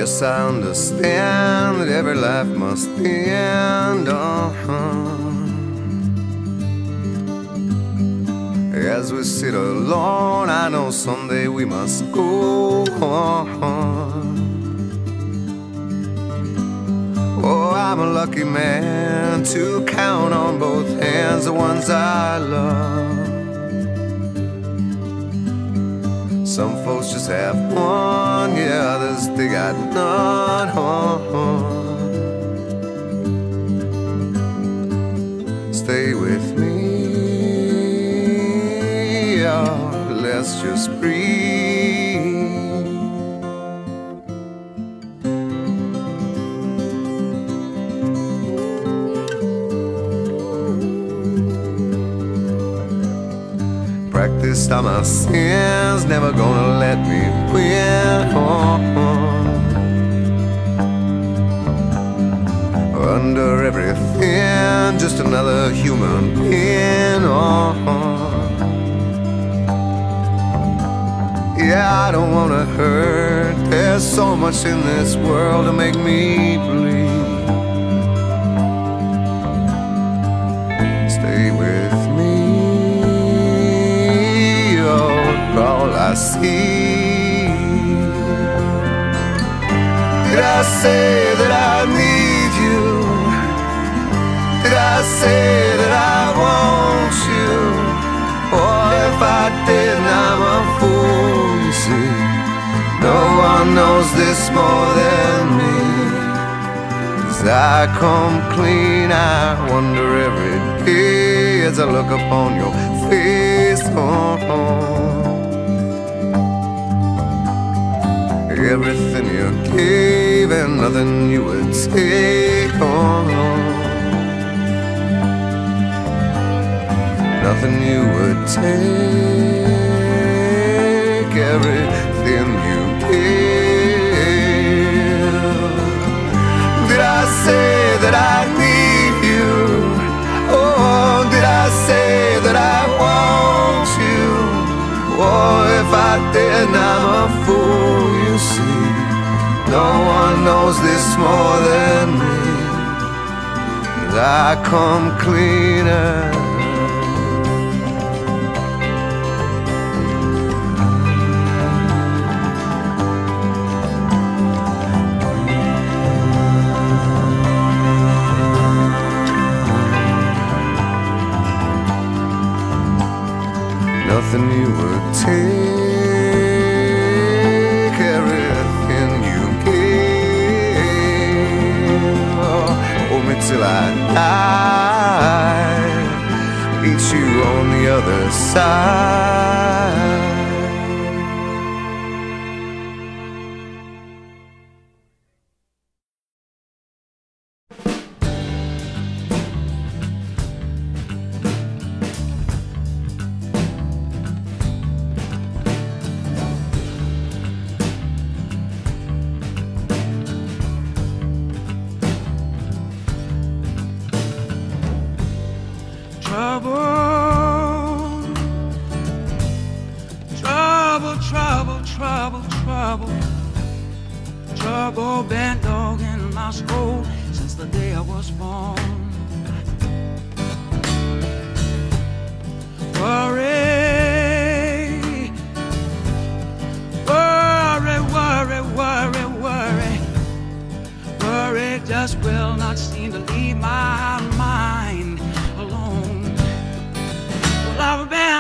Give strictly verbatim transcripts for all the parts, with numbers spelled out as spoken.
Yes, I understand that every life must end. Uh-huh. As we sit alone, I know someday we must go on. Oh, I'm a lucky man to count on both hands the ones I love. Some folks just have one, yeah, others they got none. Stay with me, oh, let's just breathe. Practiced all my sins, never gonna let me win. Oh, oh. Under everything, just another human being. Oh, oh. Yeah, I don't wanna hurt. There's so much in this world to make me bleed. Stay with me, all I see. Did I say that I need you? Did I say that I want you? Or if I didn't, I'm a fool, you see. No one knows this more than me. As I come clean, I wonder every day as I look upon your face. Oh, oh. Everything you gave and nothing you would take on. Nothing you would take. Everything you gave. Did I say that I need you? Oh, did I say that I want you? Oh, if I didn't, I'm a fool, you see. No one knows this more than me. As I come cleaner. Nothing you would take, everything you gave. Oh, hold me till I die, meet you on the other side. Trouble, trouble, trouble, trouble, trouble been dogging my soul since the day I was born. Worry, worry, worry, worry, worry, worry just will not seem to leave my mind alone. Well, I've been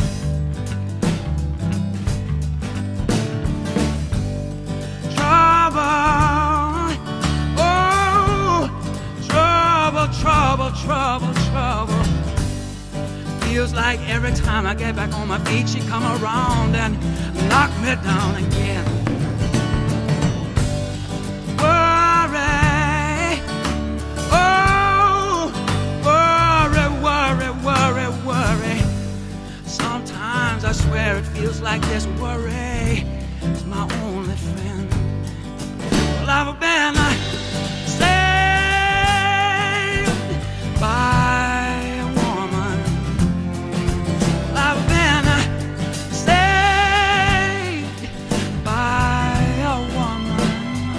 trouble like every time I get back on my feet, she come around and knock me down again. Worry, oh, worry, worry, worry, worry. Sometimes I swear it feels like this worry is my only friend. Well, I've been saved by a woman. I've been saved by a woman.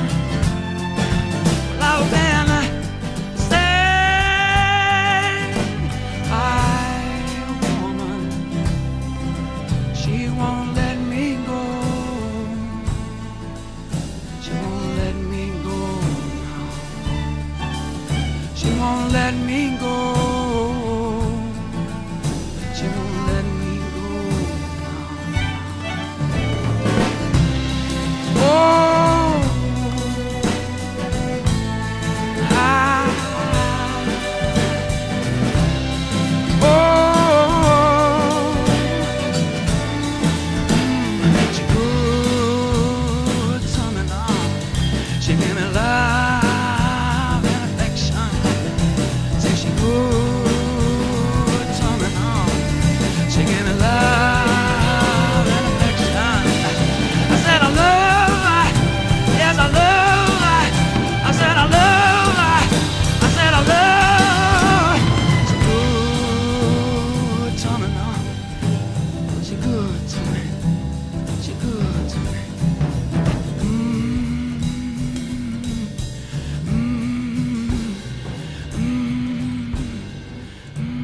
I've been saved by a woman. She won't let me go. She won't let me go now. She won't let me go. She won't let me go now. Oh, I, oh, she good to me now. She give me love and affection. Say she good to me now. She give me love and affection. I said I love her. Yes, I love her. I said I love her. I said I love her. She good to me now. She good to me. She good to me. Mm, mm, mm, mm.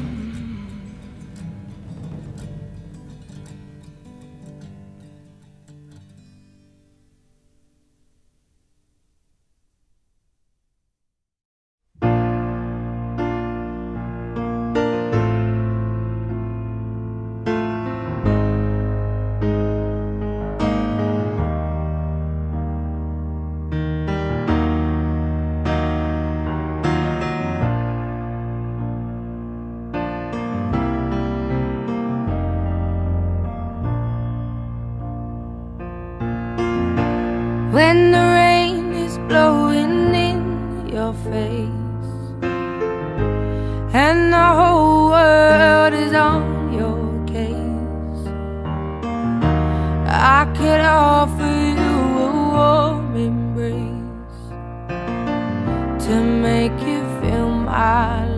When the rain is blowing in your face and the whole world is on your case, I could offer you a warm embrace to make you feel my